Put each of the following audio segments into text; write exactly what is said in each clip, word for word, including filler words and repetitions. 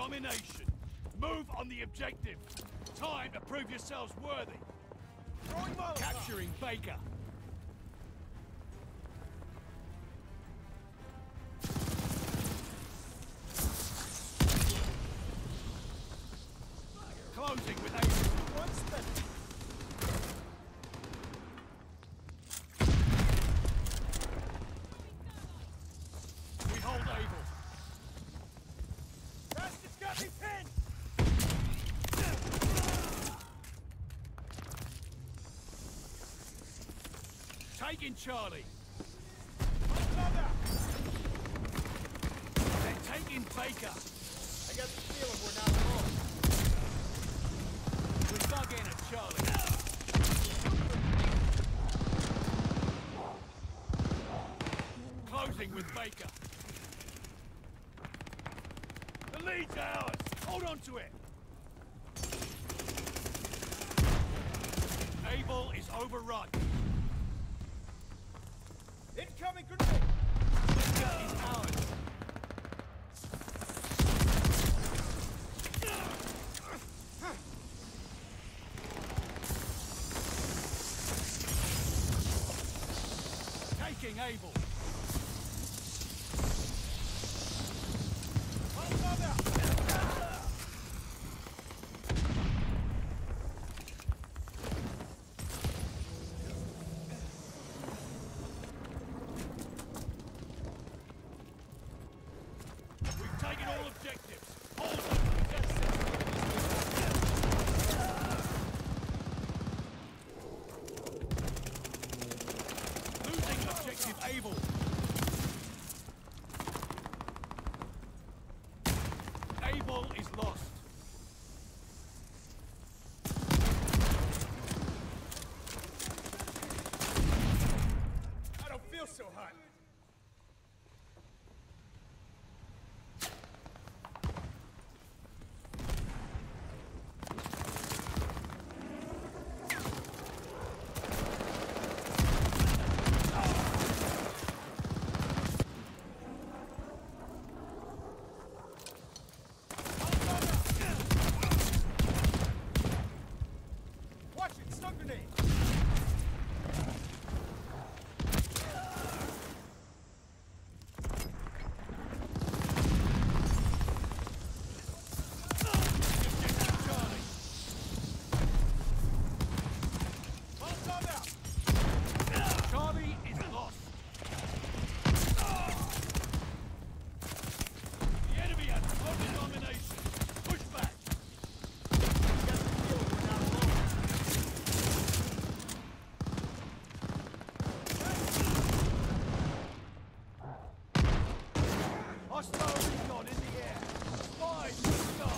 Domination. Move on the objective. Time to prove yourselves worthy. Throwing Molotov. Capturing Baker. Closing with Able. One step. We hold Able. Bastards got me pinned! Taking Charlie. Another! They're taking Baker. I got the feeling we're not alone. We dug in at Charlie. Closing with Baker. The lead's ours. Hold on to it. Able is overrun. Incoming grenade! Baker is ours. Taking Able. Another! We've taken all objectives. Hold them. That's it. Losing objective Able. Able is lost. I don't feel so hot. Watch it, stun grenade! Charlie. Another! Charlie is lost. The enemy has total domination. Push back. I got the feeling we're not alone. Hostile recon in the air. Spies in the sky.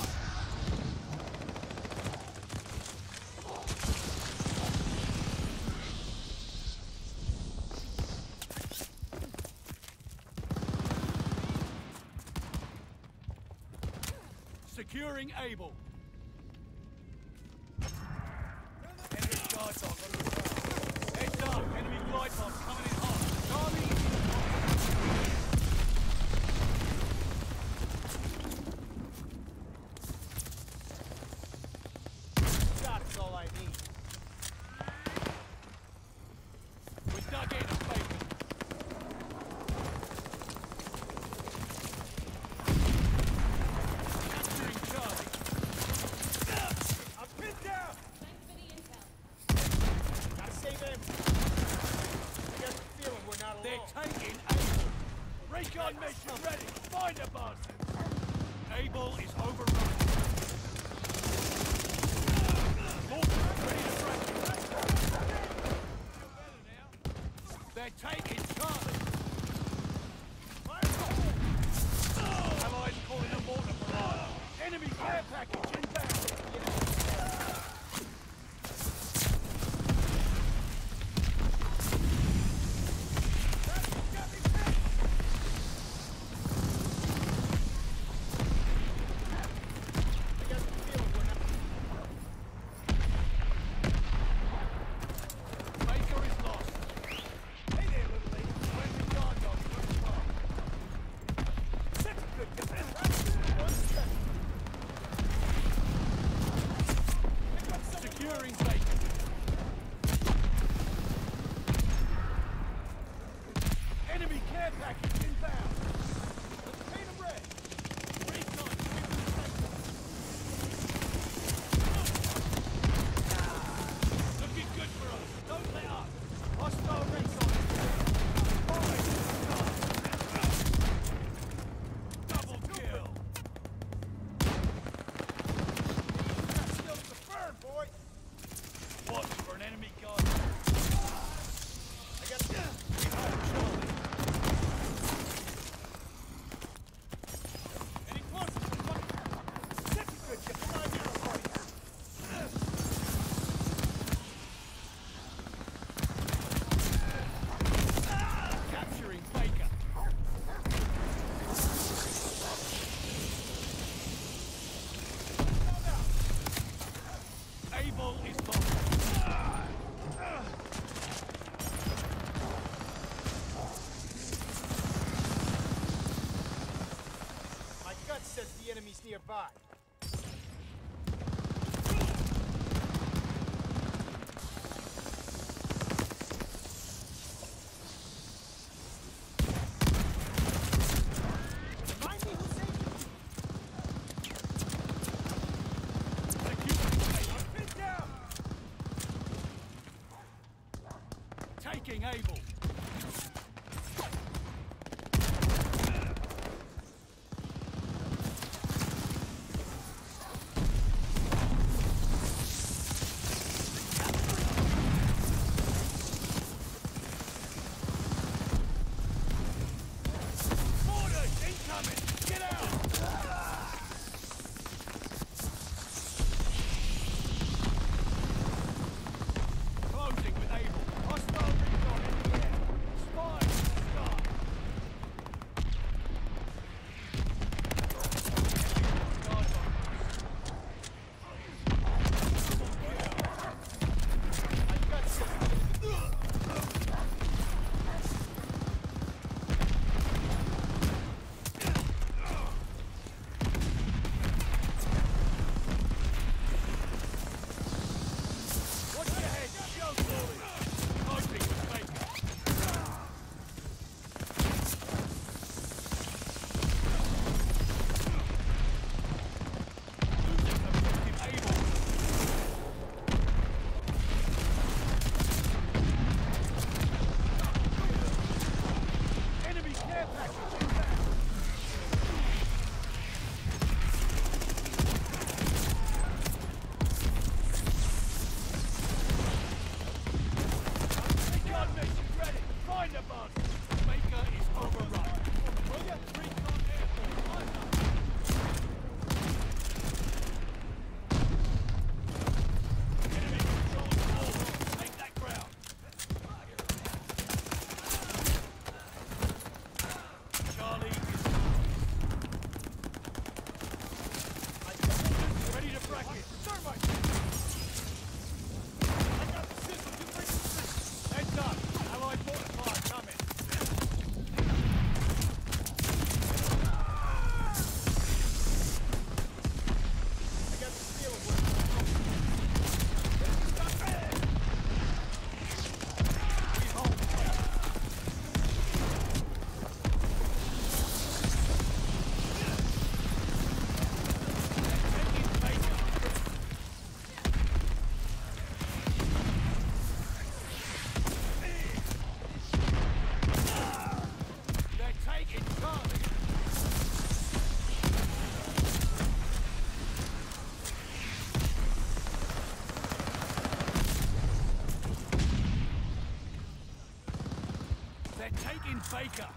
Securing Able. Enemy guard dog on the ground. Heads up, enemy glide bomb coming in hot. Charlie is That's all I need. We're dug in at Baker. Capturing Charlie. I'm pinned down! Thanks for the intel. Gotta save him. I got the feeling we're not They're alone. taking Able. Recon mission ready. Find the bastards. Able is overrun. Mortar ready to break. They're taking Charlie. Allies calling a mortar barrage. Enemy care package inbound. Got me pinned! I got the feeling we're not... Baker is lost. Hey there, little lady. Where's the guard dog? Good spot. Such a good defense. One step. care package inbound. Let's paint them red. Recon, get to the sector. Looking good for us. Don't let up. Hostile recon. Double kill. Got skills to burn, boy. Watch for an enemy guard. I got we have Charlie. Any closer? Second good, you come on here, buddy. Capturing Baker. Able is lost. My gut says the enemy's nearby. Remind me who saved you. I'm pinned down. Taking Able. Orders incoming. Get out. Closing with Able. Hostile recon in the air. Spy in the sky. Guard on. My gut says Watch your head. Show glory. Closing with Baker. Losing objective Able. Enemy care package inbound. Recon mission ready. Find the bug. Baker is overrun. will ya? Recon airport. Line up. Enemy controls all. Take that ground. Charlie is My gut ready to bracket. Thermite. I got the sizzle. You bring the sizzle. Heads up. Allied mortar coming. I got the steel of work. We hold. Taking Baker. They're taking Charlie. They're taking Baker.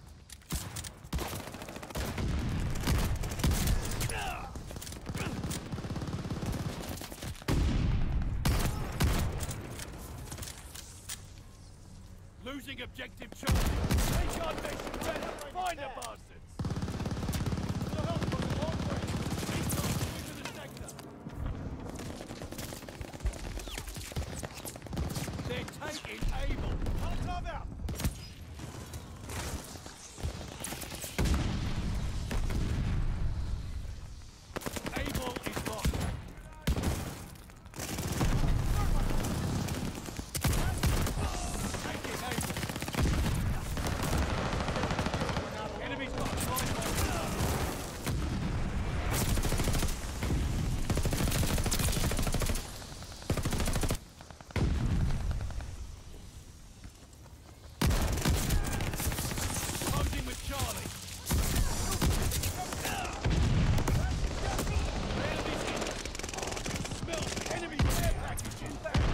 Losing objective Charlie. Recon mission ready. Find the bastards. No help goes a long way. Recon into the sector. They're taking Able. Molotov out. Able is lost. Taking Able. Charlie. Smell enemy care package inbound.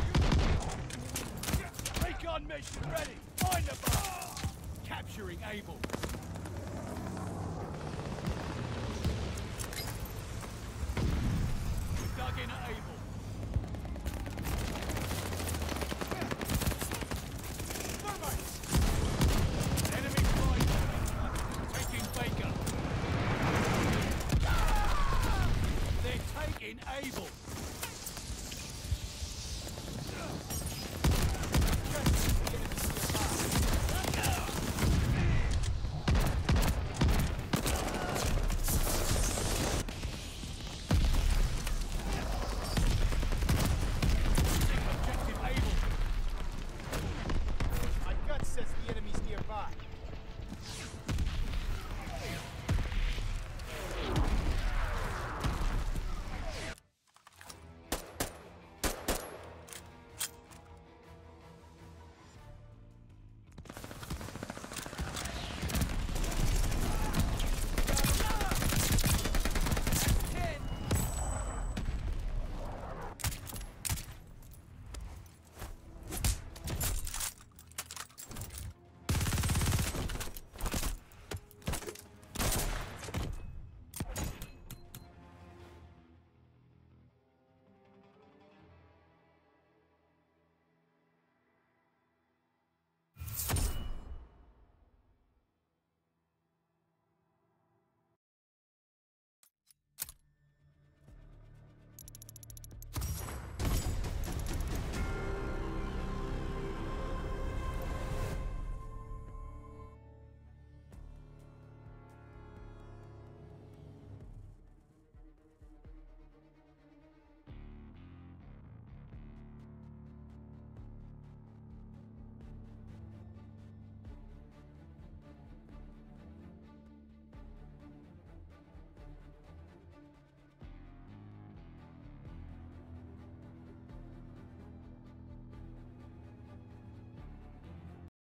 Recon mission ready. Find the bomb. Capturing Able.